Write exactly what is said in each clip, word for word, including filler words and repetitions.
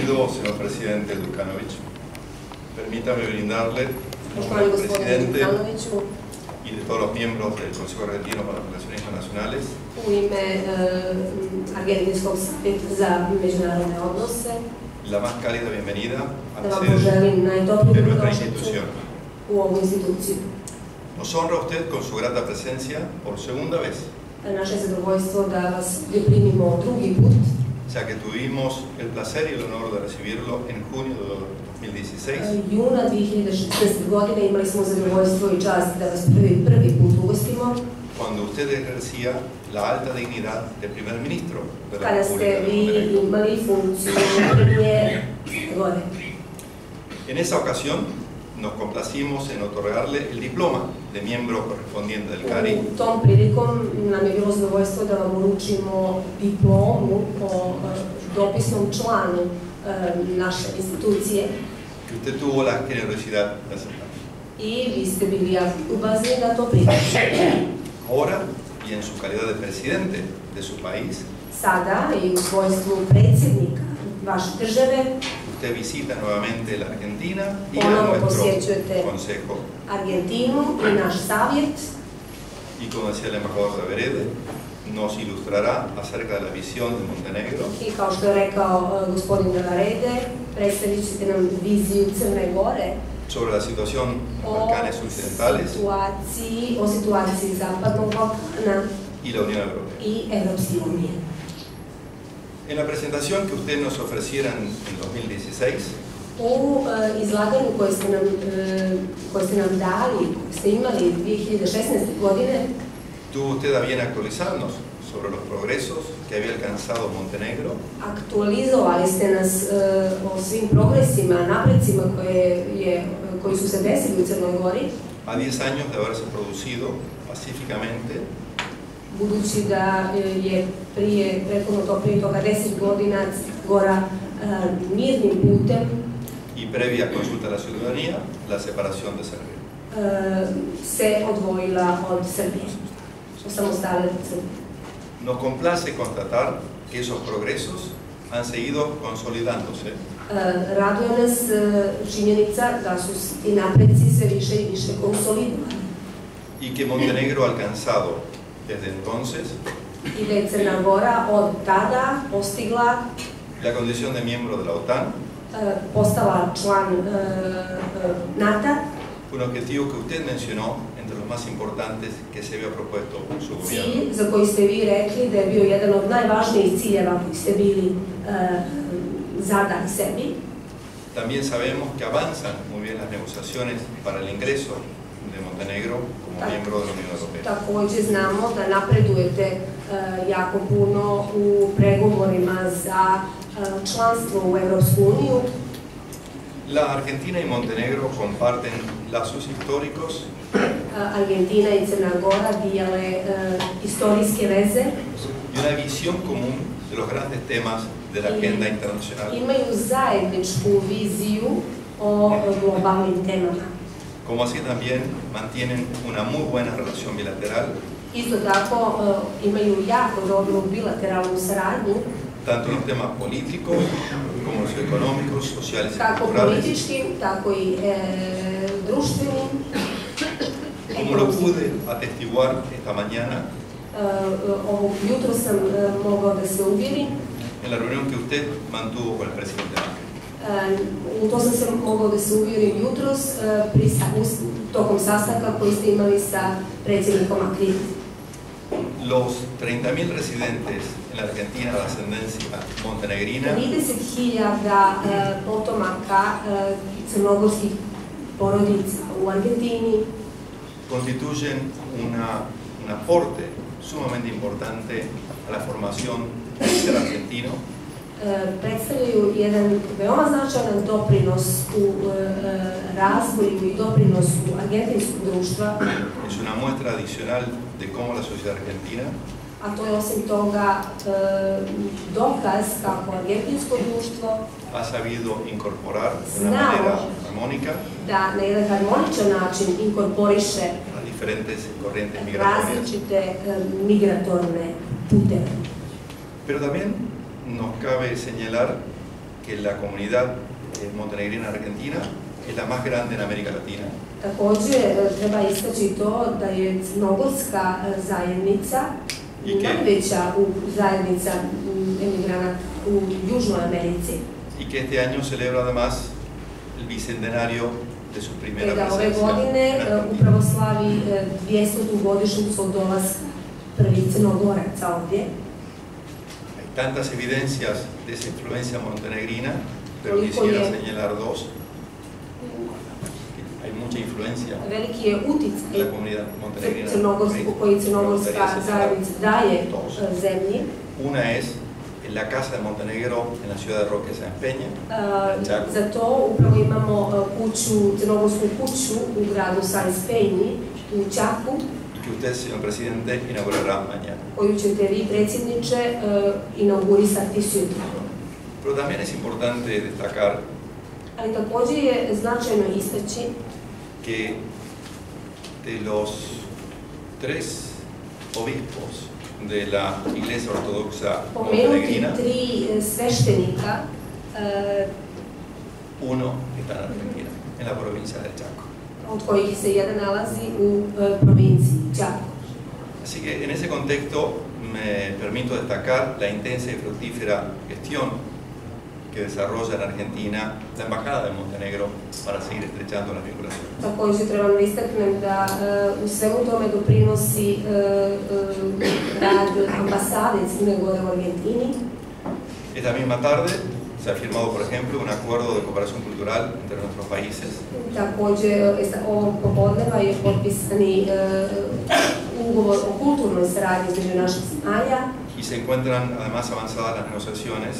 Querido señor presidente Đukanović, permítame brindarle, en nombre del presidente y de todos los miembros del Consejo Argentino para las Relaciones Internacionales, u ime uh, Argentinskog savjeta za međunarodne odnose, la más cálida bienvenida a da la vam sede poželim de najtopliju nuestra dobrodošlicu institución. u ovu instituciju. Nos honra usted con su grata presencia por segunda vez, Naše je zadovoljstvo da vas primimo drugi put, ya que tuvimos el placer y el honor de recibirlo en junio de dos mil dieciséis, juna dve hiljade šesnaeste. godine imali smo zadovoljstvo i čast da vas prvi, prvi put ugostimo, cuando usted ejercía la alta dignidad de primer ministro de la kada República ste de vi Montenegro. imali funkciju premijera gore. En esa ocasión nos complacimos en otorgarle el diploma de miembro correspondiente del C A R I U tom prilikom nam je bilo zadovoljstvo da vam uručimo diplomu o e, dopisnom članu e, naše institucije que usted tuvo la generosidad de aceptar. i vi ste bili jako ljubazni da to prihvatite. Ahora, y en su calidad de presidente de su país, Sada i u svojstvu predsjednika vaše države usted visita nuevamente la Argentina y a ponovo nuestro posjećujete Consejo. Argentinu i naš savjet Y como decía el embajador de Verede, nos ilustrará acerca de la visión de Montenegro i kao što je rekao e, gospodin Navarrete, predstavit ćete nam viziju Crne Gore sobre la situación en los o Balcanes occidentales situaciji, o situaciji Zapadnog Balkana y la Unión Europea. i Evropske unije. En la presentación que usted nos ofreciera en en dos mil dieciséis, U e, izlaganju koje ste, nam, e, koje ste nam dali, koje ste imali dve hiljade šesnaeste. godine, tuvo usted a bien actualizarnos sobre los progresos que había alcanzado Montenegro aktualizovali ste nas e, o svim progresima, napredcima koje je, koji su se desili u Crnoj Gori, a diez años de haberse producido pacíficamente budući da e, je prije, prethodno to prije toga deset godina Crna Gora e, mirnim putem y previa consulta a la ciudadanía, la separación de Serbia. e, se odvojila od Srbije, osamostalila od Srbije. Nos complace constatar que esos progresos han seguido consolidándose E, raduje nas e, činjenica da su s- ti napreci sve više i više konsolidovani y que Montenegro ha alcanzado desde entonces i da je Crna Gora od tada postigla, la condición de miembro de la OTAN, e, postala član e, e, NATO, un objetivo que usted mencionó entre los más importantes que se había propuesto su gobierno. cilj za koji ste vi rekli da je bio jedan od najvažnijih ciljeva koji ste bili e, zadali sebi. También sabemos que avanzan muy bien las negociaciones para el ingreso de Montenegro como miembro de la Unión Europea. Takođe znamo da napredujete e, jako puno u pregovorima za e, članstvo u Evropsku uniju. La Argentina y Montenegro comparten lazos históricos Argentina i Crna Gora dijele e, istorijske veze, y una visión común de los grandes temas de la agenda internacional, imaju zajedničku viziju o globalnim temama. como así también mantienen una muy buena relación bilateral, Isto tako e, imaju jako dobru bilateralnu saradnju, tanto en los temas políticos como los económicos, sociales y kako culturales, političkim, tako i e, društvenim. como lo pude atestiguar esta mañana E, ovog jutro sam e, mogao da se uvjerim, en la reunión que usted mantuvo con el presidente Macri. e, u to sam se mogao da se uvjerim jutros e, pri, sa- us- tokom sastanka koji ste imali sa predsjednikom Makri. Los treinta mil residentes en la Argentina de ascendencia montenegrina trideset hiljada e, potomaka e, crnogorskih porodica u Argentini constituyen una, un aporte sumamente importante a la formación del argentino e, predstavljaju jedan veoma značajan doprinos u e, razvoju i doprinosu argentinskog društva, es una muestra adicional de cómo la sociedad argentina a to je osim toga e, dokaz kako argentinsko društvo ha sabido incorporar de una Znao. manera armónica da na jedan harmoničan način inkorporiše las diferentes corrientes migratorias. različite e, migratorne puteve. Pero también nos cabe señalar que la comunidad montenegrina argentina es la más grande en América Latina. Također treba istaći to da je crnogorska zajednica najveća zajednica emigranata u Južnoj Americi. Y que este año celebra además el bicentenario de su primera Da ove presencia. godine upravo slavi dvjestotu godišnjicu od dolaska prvih Crnogoraca ovdje. Hay tantas evidencias de esa influencia montenegrina, pero quisiera señalar dos. Hay mucha influencia Veliki je uticaj de la comunidad montenegrina koji crnogorska zajednica daje zemlji. Una es en la casa de Montenegro en la ciudad de Roque San Peña. Uh, za to upravo imamo uh, kuću, crnogorsku kuću u gradu San Peñi, u Čaku. Y que usted, señor presidente, inaugurará mañana. Koju ćete vi, predsjedniče, uh, inaugurisati sutra. Pero también es importante destacar Ali također je značajno istaći que de los tres obispos de la Iglesia Ortodoxa Montenegrina, tri sveštenika, uh, uno está en Argentina, en la provincia del Chaco. Od kojih se jedan nalazi u uh, provinciji Chaco. Así que en ese contexto me permito destacar la intensa y fructífera gestión que desarrolla en Argentina la Embajada de Montenegro para seguir estrechando las vinculaciones. Također trebam da istaknem da uh, u svemu tome doprinosi uh, uh, rad ambasade Crne Gore u Argentini. Esta misma tarde se ha firmado, por ejemplo, un acuerdo de cooperación cultural entre nuestros países. Također, ovog popodneva je potpisani uh, ugovor o kulturnoj saradnji između naših zemalja. Y se encuentran además avanzadas las negociaciones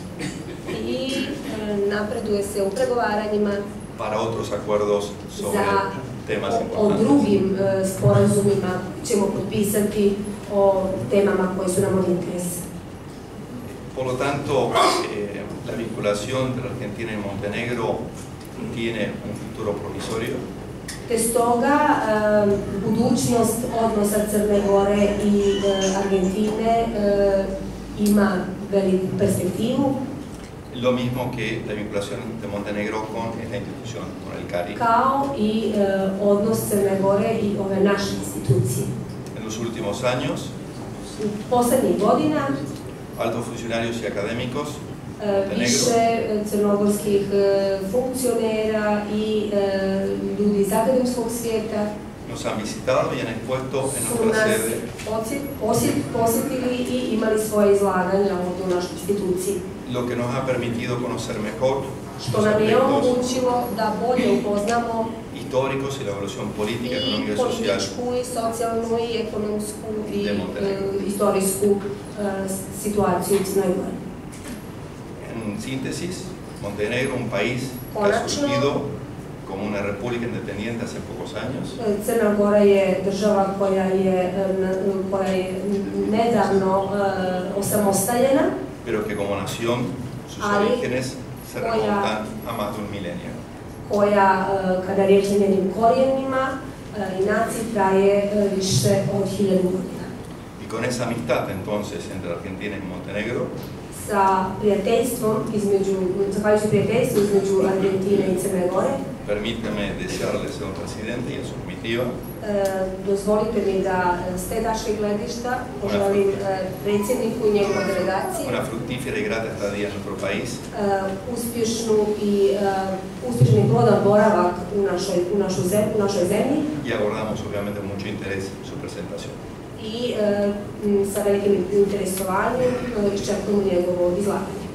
i napreduje se u pregovaranjima para otros acuerdos sobre temas importantes. O drugim sporazumima ćemo potpisati o temama koje su nam od interesa. Por lo tanto, eh, la vinculación entre Argentina y Montenegro tiene un futuro provisorio. Te stoga budućnost odnosa Crne Gore i Argentine ima veliku perspektivu. Lo mismo que la vinculación de Montenegro con esta institución, con el C A R I. Kao i uh, odnos Crne Gore i ove naše institucije. En los últimos años, u poslednjih godina, altos funcionarios y académicos uh, više crnogorskih uh, funkcionera i uh, ljudi iz akademskog svijeta nos han visitado y han expuesto en nuestra sede. Posjetili i imali svoje izlaganja ovdje u našoj instituciji. Lo que nos ha permitido conocer mejor što nam je omogućilo da bolje upoznamo históricos y la evolución política, económica y social i političku, i socijalnu, i ekonomsku, i istorijsku situaciju u Crnoj Gori. En síntesis, Montenegro, un país que ha surgido como una república independiente hace pocos años. Crna Gora je država koja je, koja je nedavno osamostaljena, pero que como nación sus orígenes se remontan a más de un milenio. Koja, kada riječ o njenim korijenima i naciji, traje više od hiljadu godina. Y con esa amistad entonces entre Argentina y Montenegro, sa prijateljstvom između, zahvaljujući prijateljstvu između Argentine i Crne Gore, permítame desearle, señor presidente, y a su comitiva, dozvolite mi da s te tačke gledišta poželim predsjedniku i njegovoj delegaciji una fructífera y grata estadía en nuestro país, uspješnu i uspješni i plodan boravak u našoj, u našoj, zemlji, u našoj zemlji. Y aguardamos obviamente mucho interés su presentación. I sa velikim interesovanjem iščekujemo njegovo izlaganje.